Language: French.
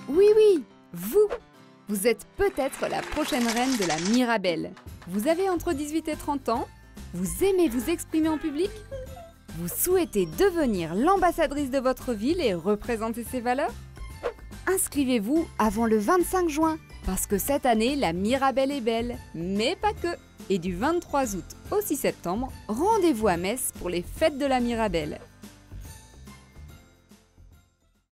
Oui, oui, vous! Vous êtes peut-être la prochaine reine de la Mirabelle. Vous avez entre 18 et 30 ans? Vous aimez vous exprimer en public? Vous souhaitez devenir l'ambassadrice de votre ville et représenter ses valeurs? Inscrivez-vous avant le 25 juin, parce que cette année, la Mirabelle est belle, mais pas que. Et du 23 août au 6 septembre, rendez-vous à Metz pour les fêtes de la Mirabelle.